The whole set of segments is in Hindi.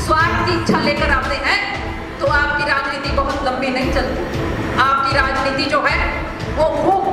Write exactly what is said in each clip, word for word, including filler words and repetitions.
स्वार्थ की इच्छा लेकर आते हैं तो आपकी राजनीति बहुत लंबी नहीं चलती। आपकी राजनीति जो है वो खूब।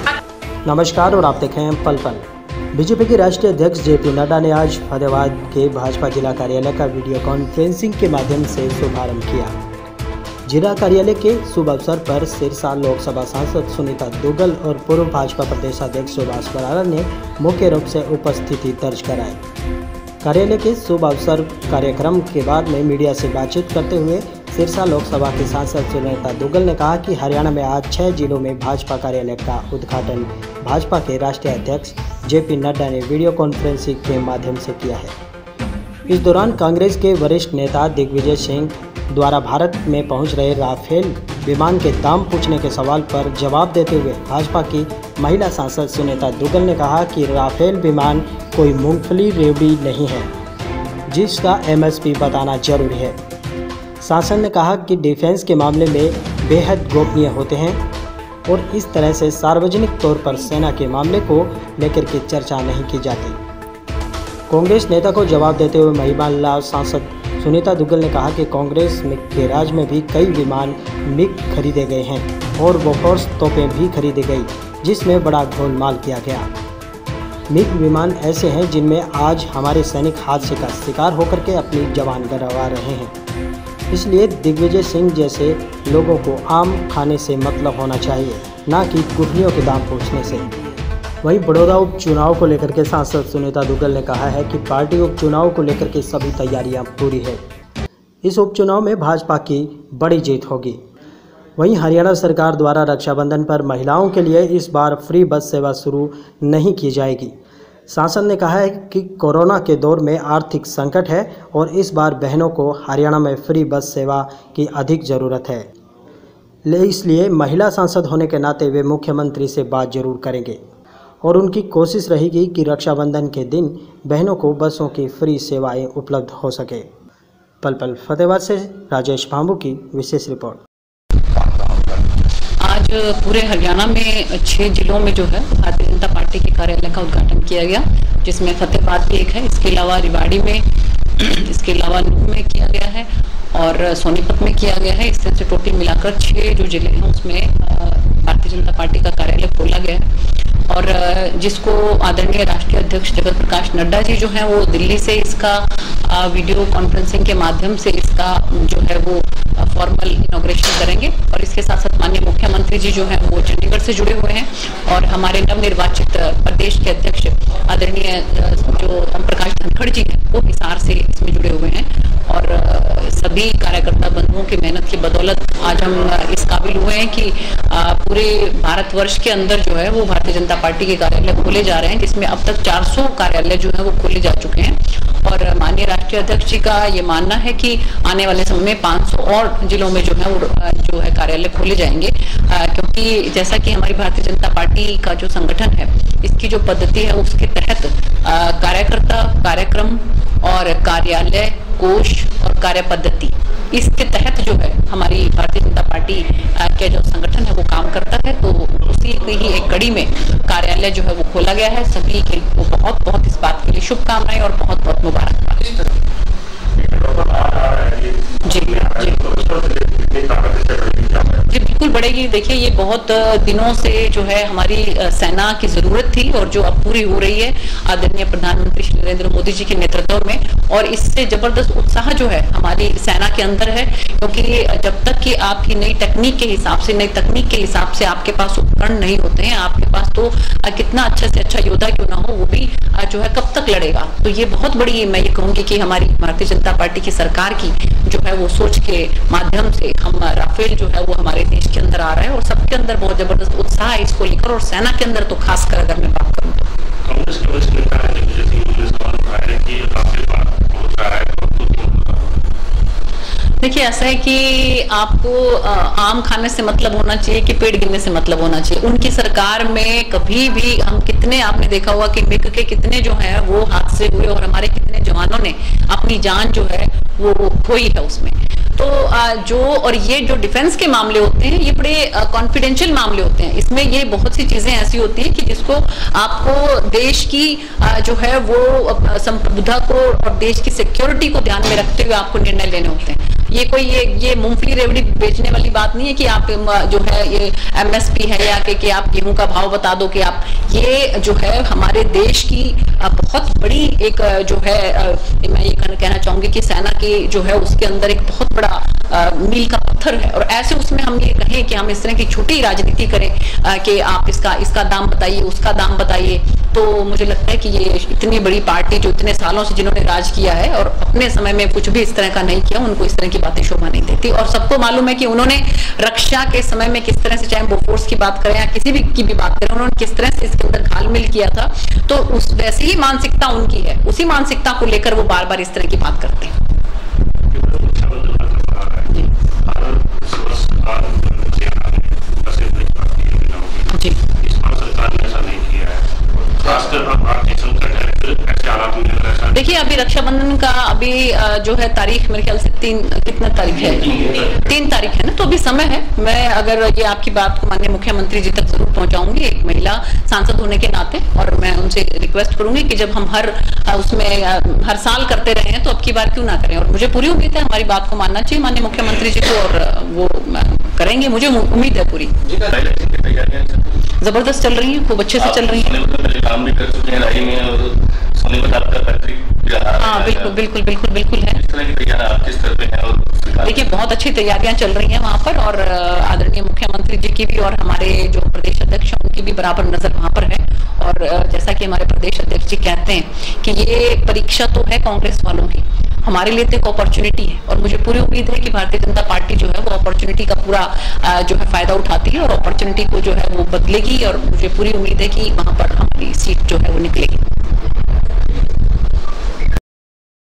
नमस्कार और आप देख रहे हैं पल पल। बीजेपी के राष्ट्रीय अध्यक्ष जेपी नड्डा ने आज फतेहाबाद के भाजपा जिला कार्यालय का वीडियो कॉन्फ्रेंसिंग के माध्यम से शुभारंभ किया। जिला कार्यालय के शुभ अवसर पर सिरसा लोकसभा सांसद सुनीता दुग्गल और पूर्व भाजपा प्रदेश अध्यक्ष सुभाष बराड़ ने मुख्य रूप से उपस्थिति दर्ज कराई। कार्यालय के शुभ अवसर कार्यक्रम के बाद में मीडिया से बातचीत करते हुए सिरसा लोकसभा के सांसद सुनीता दुग्गल ने कहा कि हरियाणा में आज छह जिलों में भाजपा कार्यालय का उद्घाटन भाजपा के राष्ट्रीय अध्यक्ष जेपी नड्डा ने वीडियो कॉन्फ्रेंसिंग के माध्यम से किया है। इस दौरान कांग्रेस के वरिष्ठ नेता दिग्विजय सिंह द्वारा भारत में पहुंच रहे राफेल विमान के दाम पूछने के सवाल पर जवाब देते हुए भाजपा की महिला सांसद सुनीता दुग्गल ने कहा कि राफेल विमान कोई मूंगफली रेवड़ी नहीं है जिसका एमएसपी बताना जरूरी है। सांसद ने कहा कि डिफेंस के मामले में बेहद गोपनीय होते हैं और इस तरह से सार्वजनिक तौर पर सेना के मामले को लेकर के चर्चा नहीं की जाती। कांग्रेस नेता को जवाब देते हुए महिला सांसद सुनीता दुग्गल ने कहा कि कांग्रेस के राज में भी कई विमान मिग खरीदे गए हैं और बोफोर्स तोपें भी खरीदी गई जिसमें बड़ा गोलमाल किया गया। मिग विमान ऐसे हैं जिनमें आज हमारे सैनिक हादसे का शिकार होकर के अपनी जान गंवा रहे हैं। इसलिए दिग्विजय सिंह जैसे लोगों को आम खाने से मतलब होना चाहिए, ना कि गुठलियों के दाम पूछने से। वहीं बड़ौदा उपचुनाव को लेकर के सांसद सुनीता दुग्गल ने कहा है कि पार्टी उपचुनाव को लेकर के सभी तैयारियां पूरी है। इस उपचुनाव में भाजपा की बड़ी जीत होगी। वहीं हरियाणा सरकार द्वारा रक्षाबंधन पर महिलाओं के लिए इस बार फ्री बस सेवा शुरू नहीं की जाएगी। सांसद ने कहा है कि कोरोना के दौर में आर्थिक संकट है और इस बार बहनों को हरियाणा में फ्री बस सेवा की अधिक ज़रूरत है, इसलिए महिला सांसद होने के नाते वे मुख्यमंत्री से बात जरूर करेंगे और उनकी कोशिश रहेगी कि रक्षाबंधन के दिन बहनों को बसों की फ्री सेवाएं उपलब्ध हो सके। पल पल फतेहाबाद से राजेश भांबू की विशेष रिपोर्ट। आज पूरे हरियाणा में छह जिलों में जो है भारतीय जनता पार्टी के कार्यालय का उद्घाटन किया गया, जिसमें फतेहाबाद भी एक है, इसके अलावा रिवाड़ी में, इसके अलावा नूह में किया गया है और सोनीपत में किया गया है। इस तरह से टोटल मिलाकर छह जो जिले हैं उसमें भारतीय जनता पार्टी का कार्यालय खोला गया है और जिसको आदरणीय राष्ट्रीय अध्यक्ष जगत प्रकाश नड्डा जी जो हैं वो दिल्ली से इसका वीडियो कॉन्फ्रेंसिंग के माध्यम से इसका जो है वो फॉर्मल इनॉग्रेशन करेंगे और इसके साथ साथ माननीय मुख्यमंत्री जी जो हैं वो चंडीगढ़ से जुड़े हुए हैं और हमारे नवनिर्वाचित प्रदेश के अध्यक्ष आदरणीय जो ओम प्रकाश धनखड़ जी हैं वो हिसार से इसमें जुड़े हुए हैं और सभी कार्यकर्ता बंधुओं की मेहनत की बदौलत आज हम इस काबिल हुए हैं कि पूरे भारतवर्ष के अंदर जो है वो भारतीय जनता पार्टी के कार्यालय खोले जा रहे हैं, जिसमें अब तक चार सौ कार्यालय जो है वो खोले जा चुके हैं और माननीय राष्ट्रीय अध्यक्ष जी का ये मानना है कि आने वाले समय में पाँच सौ और जिलों में जो है वो जो है कार्यालय खोले जाएंगे, क्योंकि जैसा कि हमारी भारतीय जनता पार्टी का जो संगठन है इसकी जो पद्धति है उसके तहत कार्यकर्ता, कार्यक्रम और कार्यालय, कोष और कार्य पद्धति, इसके तहत जो है हमारी भारतीय जनता पार्टी का जो संगठन है वो काम करता है। तो उसी की ही एक कड़ी में कार्यालय जो है वो खोला गया है। सभी के वो बहुत बहुत इस बात के लिए शुभकामनाएं और बहुत बहुत मुबारकबाद। जी जी जी बिल्कुल बढ़ेगी। देखिए ये बहुत दिनों से जो है हमारी सेना की जरूरत थी और जो अब पूरी हो रही है आदरणीय प्रधानमंत्री श्री नरेंद्र मोदी जी के नेतृत्व में, और इससे जबरदस्त उत्साह जो है हमारी सेना के अंदर है, क्योंकि जब तक कि आपकी नई तकनीक के हिसाब से नई तकनीक के हिसाब से आपके पास उपकरण नहीं होते हैं, आपके पास तो कितना अच्छा से अच्छा योद्धा क्यों ना हो वो भी जो है कब तक लड़ेगा। तो ये बहुत बड़ी मैं ये कहूंगी कि हमारी भारतीय जनता पार्टी की सरकार की जो है वो सोच के माध्यम से हम राफेल जो है वो हमारे देश के अंदर आ रहा है और सबके अंदर बहुत जबरदस्त उत्साह है इसको लेकर, और सेना के अंदर तो खासकर अगर मैं बात करूं तो कांग्रेस के वरिष्ठ नेता है दिग्विजय सिंह ने सवाल उठाया है कि राफेल बात पहुंच रहा है तो देखिए ऐसा है कि आपको आम खाने से मतलब होना चाहिए कि पेट गिनने से मतलब होना चाहिए। उनकी सरकार में कभी भी हम कितने आपने देखा होगा कि मिग के कितने जो है वो हादसे हुए और हमारे कितने जवानों ने अपनी जान जो है वो खोई है उसमें। तो तो जो और ये जो डिफेंस के मामले होते हैं ये बड़े कॉन्फिडेंशियल मामले होते हैं। इसमें ये बहुत सी चीजें ऐसी होती है कि जिसको आपको देश की जो है वो संप्रभुता को और देश की सिक्योरिटी को ध्यान में रखते हुए आपको निर्णय लेने होते हैं। ये कोई ये ये मूंगफली रेवड़ी बेचने वाली बात नहीं है कि आप जो है ये एमएसपी है या कि, कि आप गेहूं का भाव बता दो कि आप ये जो है हमारे देश की बहुत बड़ी एक जो है मैं ये कहना चाहूंगी कि सेना की जो है उसके अंदर एक बहुत बड़ा मील का पत्थर है। और ऐसे उसमें हम ये कहें कि हम इस तरह की छोटी राजनीति करें कि आप इसका इसका दाम बताइए उसका दाम बताइए, तो मुझे लगता है कि ये इतनी बड़ी पार्टी जो इतने सालों से जिन्होंने राज किया है और अपने समय में कुछ भी इस तरह का नहीं किया, उनको इस तरह की बातें शोभा नहीं देती। और सबको मालूम है कि उन्होंने रक्षा के समय में किस तरह से, चाहे बोफोर्स की बात करें या किसी भी की भी बात करें, उन्होंने किस तरह से इसके अंदर घालमेल किया था। तो उस वैसी ही मानसिकता उनकी है, उसी मानसिकता को लेकर वो बार बार इस तरह की बात करते हैं। जी इस बार सरकार ने ऐसा नहीं किया है, खासकर अब आर्थिक संकट है, ऐसे हालात में ऐसा। देखिए अभी रक्षाबंधन का अभी जो है तारीख मेरे ख्याल से तीन कितना तारीख है तीन तारीख है ना, तो अभी समय है। मैं अगर ये आपकी बात को माननीय मुख्यमंत्री जी तक जरूर पहुंचाऊंगी एक महिला सांसद होने के नाते, और मैं उनसे रिक्वेस्ट करूंगी कि जब हम हर उसमें हर साल करते रहे हैं तो अब की बार क्यों ना करें। और मुझे पूरी उम्मीद है हमारी बात को मानना चाहिए माननीय मुख्यमंत्री जी को, और वो करेंगे, मुझे उम्मीद है पूरी। जबरदस्त चल रही है, खूब अच्छे से चल रही है। काम भी कर चुके हैं राही में और सोनीपत आपका फैक्ट्री। हाँ बिल्कुल बिल्कुल बिल्कुल बिल्कुल है। किस तरह की तैयारियां आप किस तरह पे हैं? और देखिए बहुत अच्छी तैयारियां चल रही हैं वहाँ पर, और आदरणीय मुख्यमंत्री जी की भी और हमारे जो प्रदेश अध्यक्ष हैं उनकी भी बराबर नजर वहाँ पर है। और जैसा कि हमारे प्रदेश अध्यक्ष जी कहते हैं कि ये परीक्षा तो है कांग्रेस वालों की, हमारे लिए तो एक अपॉर्चुनिटी है। और मुझे पूरी उम्मीद है कि भारतीय जनता पार्टी जो है वो अपॉर्चुनिटी का पूरा जो है फायदा उठाती है और अपॉर्चुनिटी को जो है वो बदलेगी, और मुझे पूरी उम्मीद है कि वहाँ पर हमारी सीट जो है वो निकलेगी।